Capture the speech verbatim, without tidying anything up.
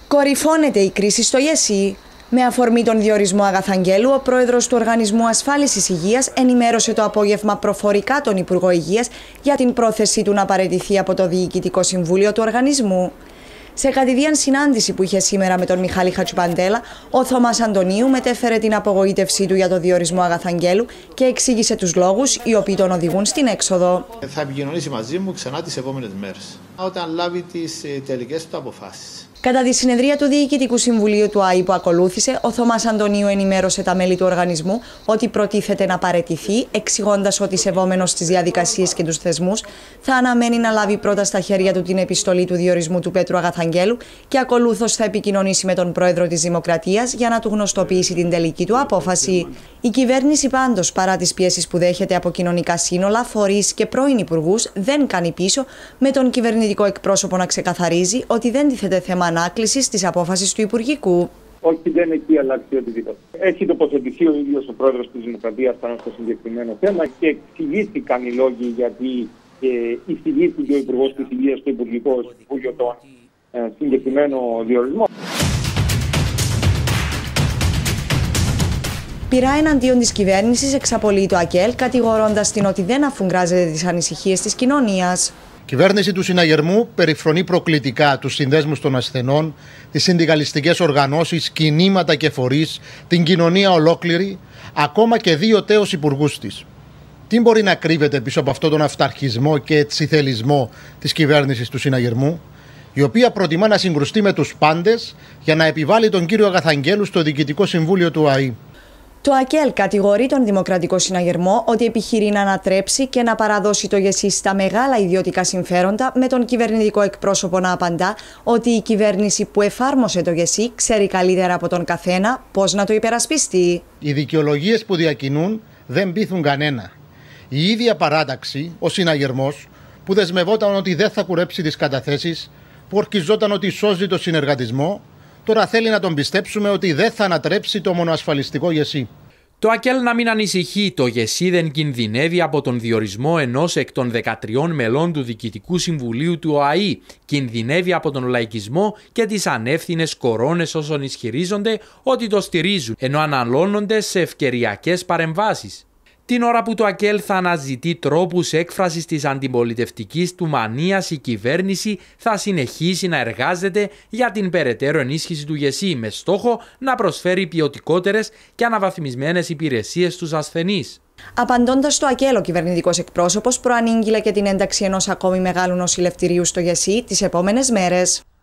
Κορυφώνεται η κρίση στο ΓΕΣΥ. Με αφορμή τον διορισμό Αγαθαγγέλου, ο πρόεδρος του Οργανισμού Ασφάλισης Υγείας ενημέρωσε το απόγευμα προφορικά τον Υπουργό Υγείας για την πρόθεσή του να παραιτηθεί από το Διοικητικό Συμβούλιο του Οργανισμού. Σε κατηδίαν συνάντηση που είχε σήμερα με τον Μιχάλη Χατζηπαντέλα, ο Θωμάς Αντωνίου μετέφερε την απογοήτευσή του για το διορισμό Αγαθαγγέλου και εξήγησε τους λόγους οι οποίοι τον οδηγούν στην έξοδο. Θα επικοινωνήσει μαζί μου ξανά τις επόμενες μέρες, όταν λάβει τις τελικές του αποφάσεις. Κατά τη συνεδρία του Διοικητικού Συμβουλίου του ΑΗ που ακολούθησε, ο Θωμάς Αντωνίου ενημέρωσε τα μέλη του οργανισμού ότι προτίθεται να παραιτηθεί, εξηγώντας ότι σεβόμενος στις διαδικασίες και τους θεσμούς, θα αναμένει να λάβει πρώτα στα χέρια του την επιστολή του διορισμού του Πέτρου Αγαθαγγέλου και ακολούθως θα επικοινωνήσει με τον πρόεδρο της Δημοκρατίας για να του γνωστοποιήσει την τελική του απόφαση. Η κυβέρνηση πάντως, παρά τις πιέσεις που δέχεται από κοινωνικά σύνολα, φορείς και πρώην υπουργούς, δεν κάνει πίσω, με τον κυβερνητικό εκπρόσωπο να ξεκαθαρίζει ότι δεν τίθεται θέμα ανάκλησης της απόφασης του Υπουργικού. Όχι, δεν έχει αλλάξει οτιδήποτε. Έχει τοποθετηθεί ο ίδιος ο πρόεδρος της Δημοκρατίας πάνω στο συγκεκριμένο θέμα και εξηγήθηκαν οι λόγοι γιατί ε, εισηγήθηκε ο Υπουργός της Υγείας στο Υπουργικό Συμβούλιο τον ε, συγκεκριμένο διορισμό. Πειρά εναντίον της κυβέρνησης εξαπολύει το ΑΚΕΛ, κατηγορώντας την ότι δεν αφουγκράζεται τις ανησυχίες της κοινωνίας. Η κυβέρνηση του συναγερμού περιφρονεί προκλητικά τους συνδέσμους των ασθενών, τις συνδικαλιστικές οργανώσεις, κινήματα και φορείς, την κοινωνία ολόκληρη, ακόμα και δύο τέος υπουργούς της. Τι μπορεί να κρύβεται πίσω από αυτόν τον αυταρχισμό και ετσιθελισμό της κυβέρνησης του συναγερμού, η οποία προτιμά να συγκρουστεί με τους πάντες για να επιβάλλει τον κύριο Αγαθαγγέλου στο Διοικητικό Συμβούλιο του ΑΗ. Το ΑΚΕΛ κατηγορεί τον Δημοκρατικό Συναγερμό ότι επιχειρεί να ανατρέψει και να παραδώσει το ΓΕΣΥ στα μεγάλα ιδιωτικά συμφέροντα, με τον κυβερνητικό εκπρόσωπο να απαντά ότι η κυβέρνηση που εφάρμοσε το ΓΕΣΥ ξέρει καλύτερα από τον καθένα πώς να το υπερασπιστεί. Οι δικαιολογίες που διακινούν δεν πείθουν κανένα. Η ίδια παράταξη, ο συναγερμός, που δεσμευόταν ότι δεν θα κουρέψει τις καταθέσεις, που ορκιζόταν ότι σώζει το συνεργατισμό, τώρα θέλει να τον πιστέψουμε ότι δεν θα ανατρέψει το μονοασφαλιστικό ΓΕΣΥ. Το ΑΚΕΛ να μην ανησυχεί, το ΓΕΣΥ δεν κινδυνεύει από τον διορισμό ενός εκ των δεκατριών μελών του Διοικητικού Συμβουλίου του ΟΑΗ. Κινδυνεύει από τον λαϊκισμό και τις ανεύθυνες κορώνες όσων ισχυρίζονται ότι το στηρίζουν, ενώ αναλώνονται σε ευκαιριακές παρεμβάσεις. Την ώρα που το ΑΚΕΛ θα αναζητεί τρόπους έκφρασης της αντιπολιτευτικής του μανίας, η κυβέρνηση θα συνεχίσει να εργάζεται για την περαιτέρω ενίσχυση του ΓΕΣΥ με στόχο να προσφέρει ποιοτικότερες και αναβαθμισμένες υπηρεσίες στους ασθενείς. Απαντώντας στο ΑΚΕΛ, ο κυβερνητικός εκπρόσωπος προανήγγειλε και την ένταξη ενός ακόμη μεγάλου νοσηλευτηρίου στο ΓΕΣΥ τις επόμενες μέρες.